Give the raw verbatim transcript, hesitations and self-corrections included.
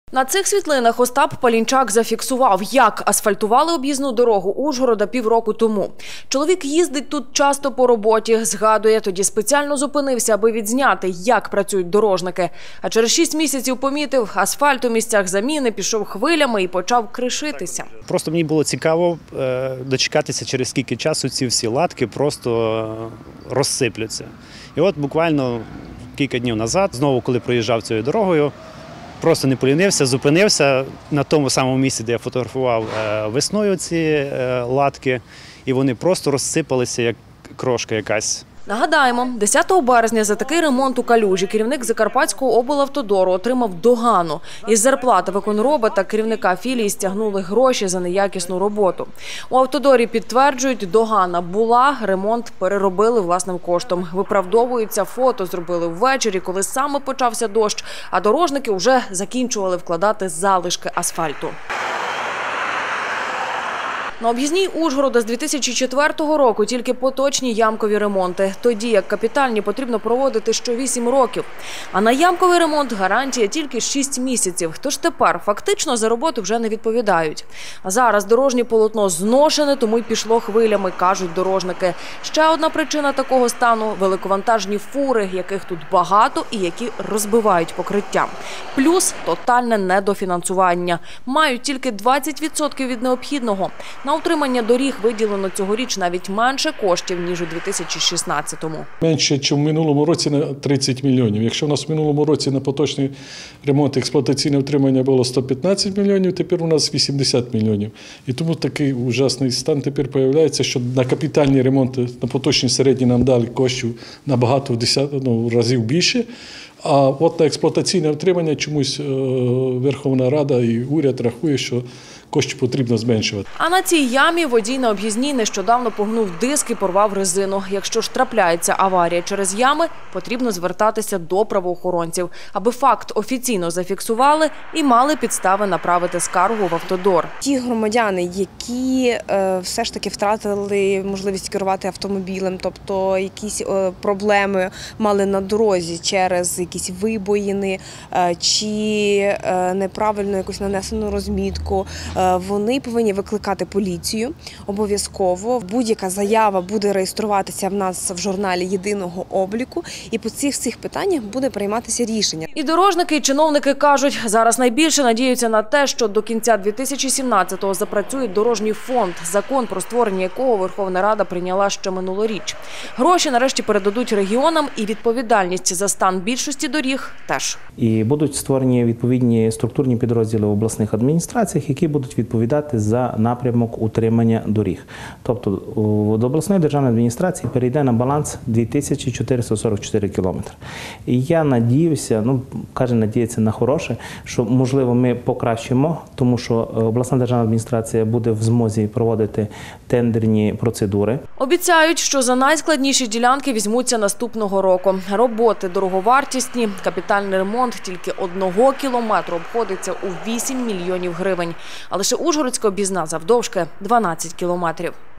На цих світлинах Остап Палінчак зафіксував, як асфальтували об'їзну дорогу Ужгорода півроку тому. Чоловік їздить тут часто по роботі, згадує, тоді спеціально зупинився, аби відзняти, як працюють дорожники. А через шість місяців помітив, асфальт у місцях заміни пішов хвилями і почав кришитися. Просто мені було цікаво дочекатися, через скільки часу ці всі латки просто розсипляться. І от буквально кілька днів назад, знову коли проїжджав цією дорогою, просто не полінився, зупинився на тому самому місці, де я фотографував весною ці латки, і вони просто розсипалися, як крошка якась. Нагадаємо, десятого березня за такий ремонт у Калюжі керівник Закарпатського облавтодору отримав догану. Із зарплати виконроба та керівника філії стягнули гроші за неякісну роботу. У автодорі підтверджують, догана була, ремонт переробили власним коштом. Виправдовуються, фото зробили ввечері, коли саме почався дощ, а дорожники вже закінчували вкладати залишки асфальту. На об'їзній Ужгорода з дві тисячі четвертого року тільки поточні ямкові ремонти. Тоді як капітальні потрібно проводити що вісім років. А на ямковий ремонт гарантія тільки шість місяців. Тож тепер фактично за роботу вже не відповідають. А зараз дорожнє полотно зношене, тому й пішло хвилями, кажуть дорожники. Ще одна причина такого стану – великовантажні фури, яких тут багато і які розбивають покриття. Плюс тотальне недофінансування. Мають тільки двадцять відсотків від необхідного. На утримання доріг виділено цьогоріч навіть менше коштів, ніж у дві тисячі шістнадцятому. Менше, ніж в минулому році на тридцять мільйонів. Якщо в нас в минулому році на поточний ремонт і експлуатаційне утримання було сто п'ятнадцять мільйонів, тепер у нас вісімдесят мільйонів. І тому такий ужасний стан тепер з'являється, що на капітальні ремонти, на поточні середні нам дали коштів набагато в десять ну, разів більше. А от на експлуатаційне утримання чомусь Верховна Рада і уряд рахує, що коштів потрібно зменшувати. А на цій ямі водій на об'їзній нещодавно погнув диск і порвав резину. Якщо ж трапляється аварія через ями, потрібно звертатися до правоохоронців, аби факт офіційно зафіксували і мали підстави направити скаргу в автодор. Ті громадяни, які е, все ж таки втратили можливість керувати автомобілем, тобто якісь е, проблеми мали на дорозі через якісь вибоїни е, чи е, неправильно якусь нанесену розмітку, вони повинні викликати поліцію обов'язково. Будь-яка заява буде реєструватися в нас в журналі єдиного обліку, і по цих всіх питаннях буде прийматися рішення. І дорожники, і чиновники кажуть, зараз найбільше надіються на те, що до кінця дві тисячі сімнадцятого запрацює дорожній фонд, закон про створення якого Верховна Рада прийняла ще минулоріч. Гроші нарешті передадуть регіонам, і відповідальність за стан більшості доріг теж. І будуть створені відповідні структурні підрозділи в обласних адміністраціях, які будуть відповідати за напрямок утримання доріг. Тобто до обласної державної адміністрації перейде на баланс дві тисячі чотириста сорок чотири кілометри. І я надіюся, ну, каже, надіється на хороше, що, можливо, ми покращимо, тому що обласна державна адміністрація буде в змозі проводити тендерні процедури. Обіцяють, що за найскладніші ділянки візьмуться наступного року. Роботи дороговартісні, капітальний ремонт тільки одного кілометру обходиться у вісім мільйонів гривень. А лише Ужгородська об'їзна завдовжки дванадцять кілометрів.